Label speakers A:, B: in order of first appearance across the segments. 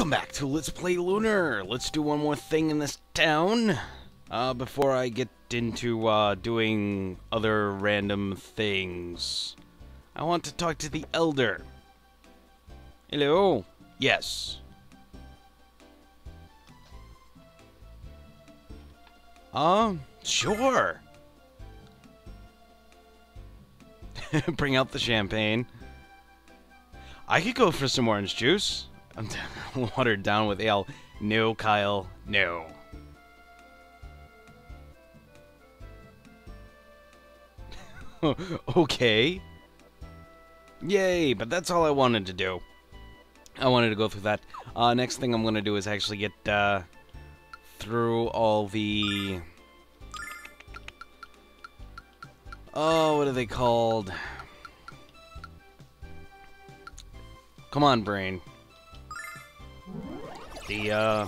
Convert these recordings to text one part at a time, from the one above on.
A: Welcome back to Let's Play Lunar. Let's do one more thing in this town before I get into doing other random things. I want to talk to the Elder. Hello? Yes. Sure. Bring out the champagne. I could go for some orange juice. I'm watered down with ale. No, Kyle, no. Okay. Yay, but that's all I wanted to do. I wanted to go through that. Next thing I'm going to do is actually get through all the... Oh, what are they called? Come on, brain. The,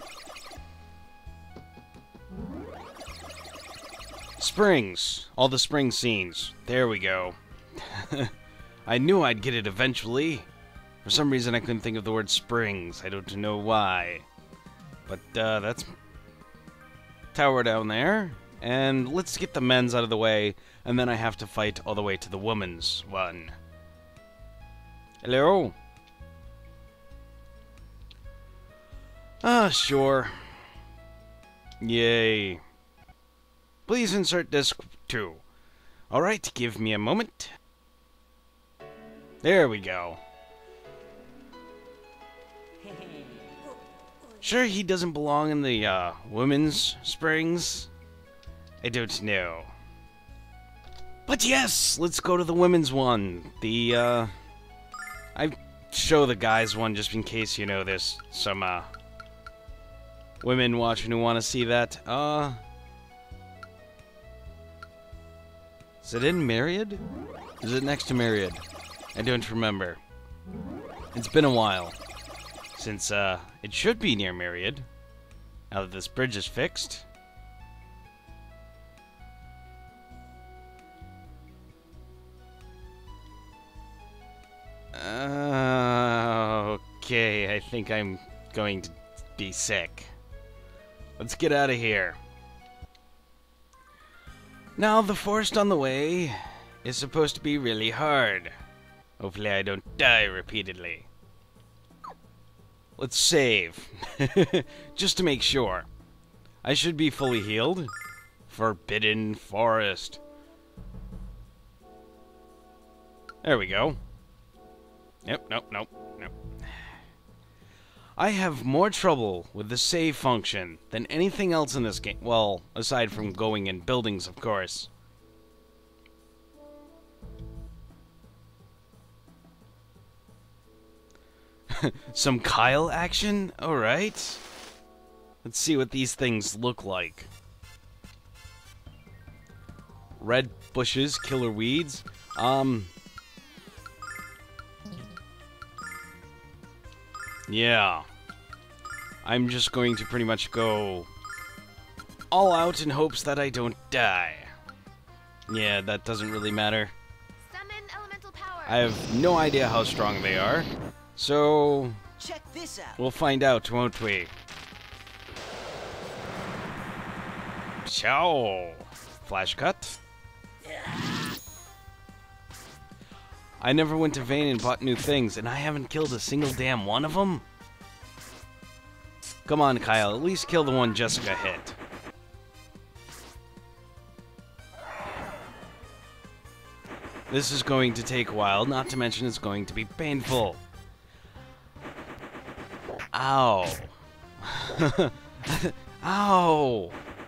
A: springs. All the spring scenes. There we go. I knew I'd get it eventually. For some reason I couldn't think of the word springs. I don't know why. But, that's tower down there. And let's get the men's out of the way, and then I have to fight all the way to the women's one. Hello? Sure. Yay. Please insert disc 2. Alright, give me a moment. There we go. Sure he doesn't belong in the, women's springs? I don't know. But yes, let's go to the women's one. The, I show the guys one just in case, you know, there's some, women watching who want to see that. Is it in Myriad? Is it next to Myriad? I don't remember. It's been a while since, it should be near Myriad. Now that this bridge is fixed. Okay, I think I'm going to be sick. Let's get out of here. Now, the forest on the way is supposed to be really hard. Hopefully I don't die repeatedly. Let's save. Just to make sure. I should be fully healed. Forbidden Forest. There we go. Nope. I have more trouble with the save function than anything else in this game. Well, aside from going in buildings, of course. Some Kyle action? Alright. Let's see what these things look like. Red bushes, killer weeds. Yeah. I'm just going to pretty much go all out in hopes that I don't die. Yeah, that doesn't really matter.
B: Summon elemental power.
A: I have no idea how strong they are. So,
C: check this out.
A: We'll find out, won't we? Ciao. Flash cut. I never went to Vane and bought new things, and I haven't killed a single damn one of them? Come on, Kyle, at least kill the one Jessica hit. This is going to take a while, not to mention it's going to be painful. Ow. Ow.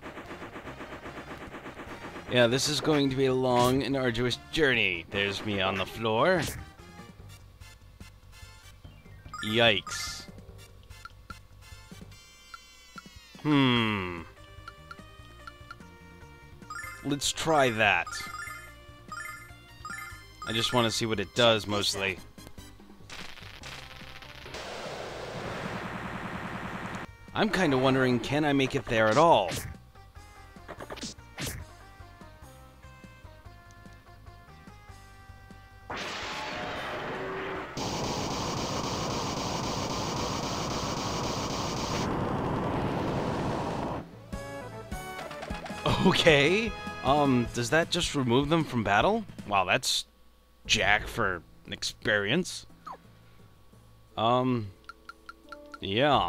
A: Yeah, this is going to be a long and arduous journey. There's me on the floor. Yikes. Let's try that. I just want to see what it does, mostly. I'm kind of wondering, can I make it there at all? Okay. Does that just remove them from battle? Wow, that's jack for an experience. Yeah.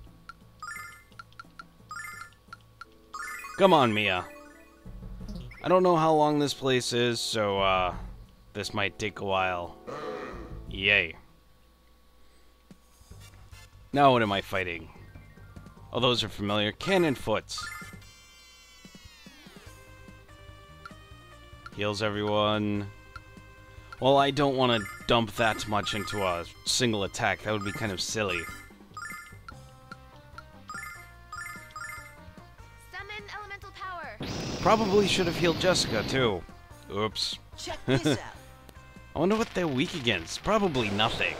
A: Come on, Mia. I don't know how long this place is, so, this might take a while. Yay. Now what am I fighting? Oh, those are familiar. Cannon foots. Heals everyone. Well, I don't want to dump that much into a single attack. That would be kind of silly.
B: Summon elemental power.
A: Probably should have healed Jessica, too. Oops.
C: Check this out.
A: I wonder what they're weak against. Probably nothing.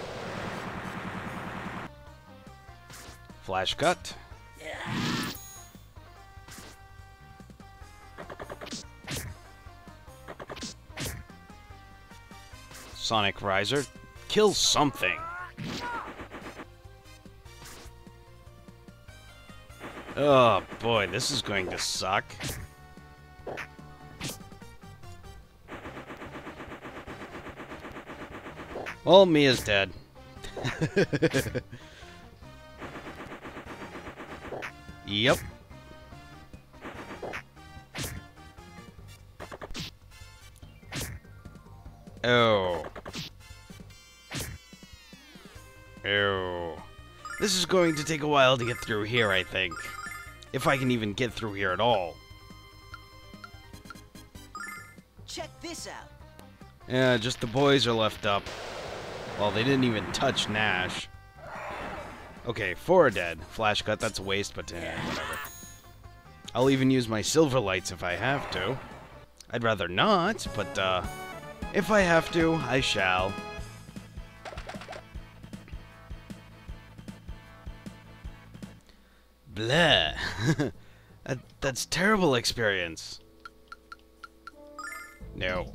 A: Flash cut. Sonic Riser. Kill something. Oh boy, this is going to suck. Well, Mia's dead. Yep. Oh. Oh. This is going to take a while to get through here, I think. If I can even get through here at all.
C: Check this out.
A: Yeah, just the boys are left up. Well, they didn't even touch Nash. Okay, 4 are dead. Flash cut, that's a waste, but whatever. I'll even use my silver lights if I have to. I'd rather not, but if I have to, I shall. Bleh. That's terrible experience. No.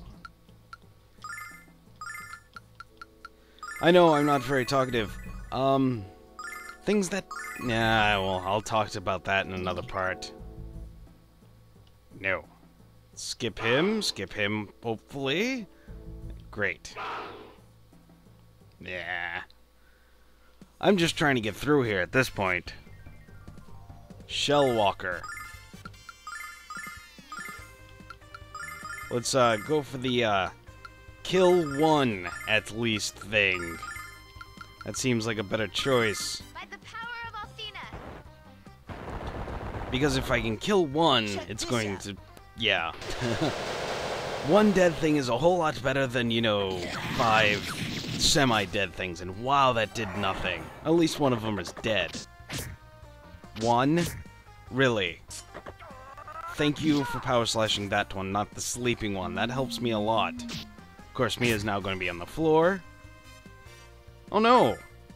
A: I know I'm not very talkative. Things that... Nah, well, I'll talk about that in another part. No. Skip him, hopefully. Great. Yeah. I'm just trying to get through here at this point. Shell Walker. Let's go for the kill one at least thing. That seems like a better choice.
B: By the power of Athena.
A: Because if I can kill one, it's going to... Yeah. One dead thing is a whole lot better than, you know, 5 semi-dead things. And wow, that did nothing. At least one of them is dead. 1? Really? Thank you for power slashing that one, not the sleeping one. That helps me a lot. Of course, Mia's now going to be on the floor. Oh no!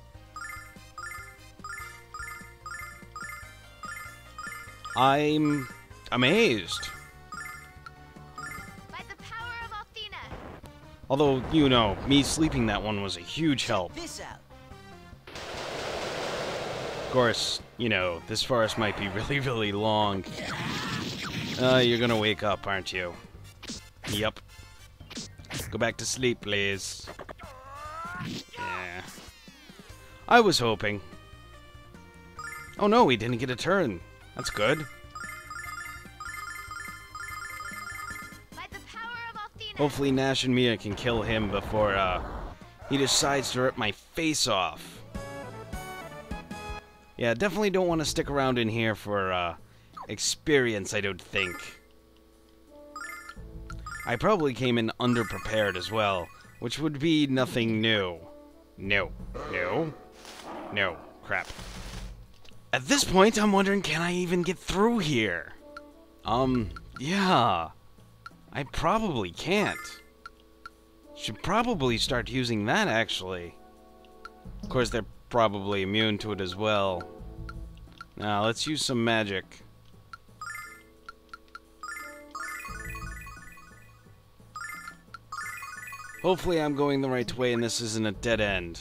A: I'm amazed.
B: By the power of Athena.
A: Although, you know, me sleeping that one was a huge help.
C: This out.
A: Of course, you know, this forest might be really, really long. You're gonna wake up, aren't you? Yep. Go back to sleep, please. Yeah. I was hoping. Oh no, he didn't get a turn. That's good.
B: By the power of Athena.
A: Hopefully Nash and Mia can kill him before he decides to rip my face off. Yeah, definitely don't want to stick around in here for experience, I don't think. I probably came in underprepared as well, which would be nothing new. No. No. No. Crap. At this point, I'm wondering, can I even get through here? Yeah. I probably can't. Should probably start using that, actually. Of course, they're probably immune to it as well. Now, let's use some magic. Hopefully I'm going the right way and this isn't a dead end.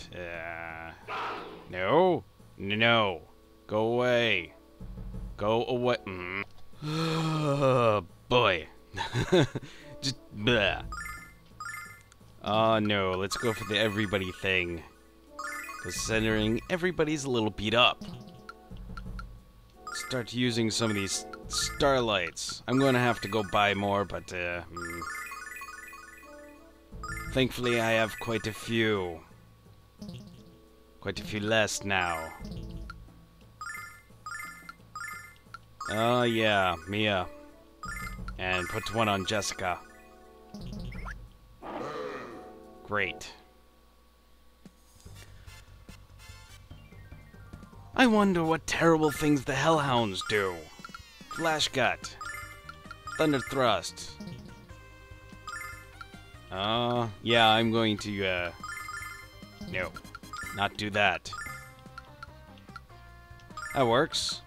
A: No. No. Go away. Go away. Oh, boy. Just, bleh. Oh, no. Let's go for the everybody thing. Considering everybody's a little beat up. Start using some of these starlights. I'm going to have to go buy more, but, thankfully, I have quite a few. Quite a few less now. Oh, yeah, Mia. And put one on Jessica. Great. I wonder what terrible things the Hellhounds do. Flash Gut. Thunder Thrust. Yeah, I'm going to, no. Not do that. That works.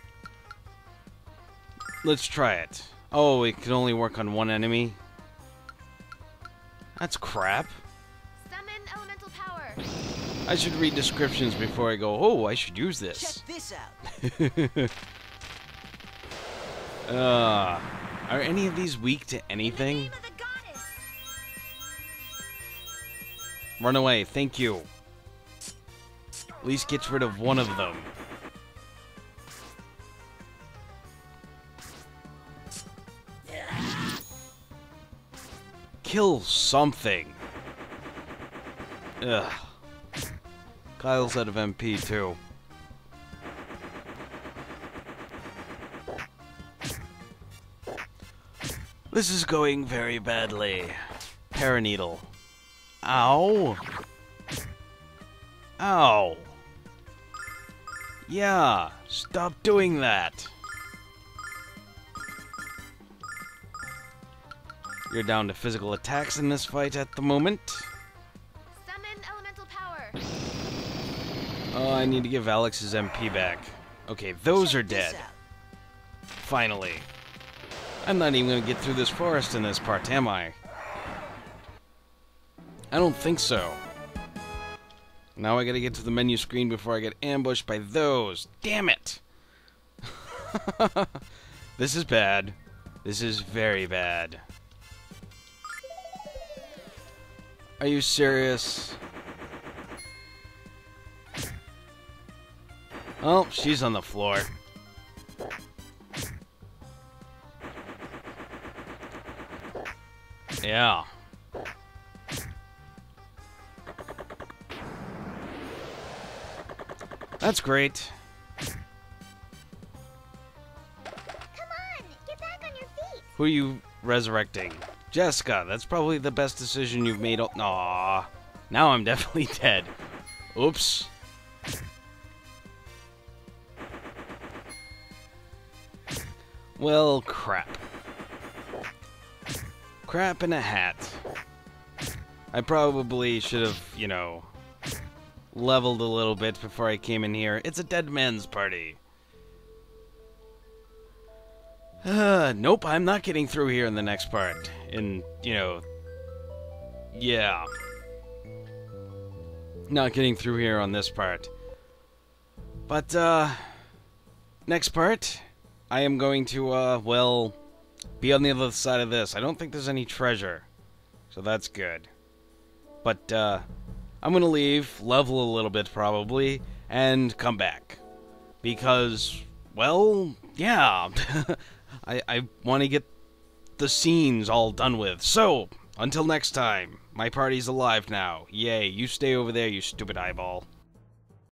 A: Let's try it. Oh, it can only work on one enemy? That's crap.
B: Summon elemental power.
A: I should read descriptions before I go, oh, I should use this.
C: Check this out.
A: Are any of these weak to anything?
B: Name of the goddess.
A: Run away, thank you. At least gets rid of one of them. Kill something. Ugh. Kyle's out of MP too. This is going very badly. Paraneedle. Ow. Ow. Yeah, stop doing that. You're down to physical attacks in this fight at the moment.
B: Summon elemental power.
A: Oh, I need to give Alex his MP back. Okay, those are
C: Check this
A: dead.
C: out.
A: Finally. I'm not even going to get through this forest in this part, am I? I don't think so. Now I gotta get to the menu screen before I get ambushed by those. Damn it! This is bad. This is very bad. Are you serious? Oh, she's on the floor. Yeah. That's great.
B: Come on, get back on your feet.
A: Who are you resurrecting? Jessica, that's probably the best decision you've made. Aw. Now I'm definitely dead. Oops. Well, crap. Crap in a hat. I probably should have, you know, leveled a little bit before I came in here. It's a dead man's party. Nope, I'm not getting through here in the next part. You know, yeah. Not getting through here on this part. But, next part, I am going to, well, be on the other side of this. I don't think there's any treasure, so that's good. But, I'm gonna leave, level a little bit probably, and come back. Because, well, yeah. I want to get the scenes all done with. So, until next time, my party's alive now. Yay, you stay over there, you stupid eyeball.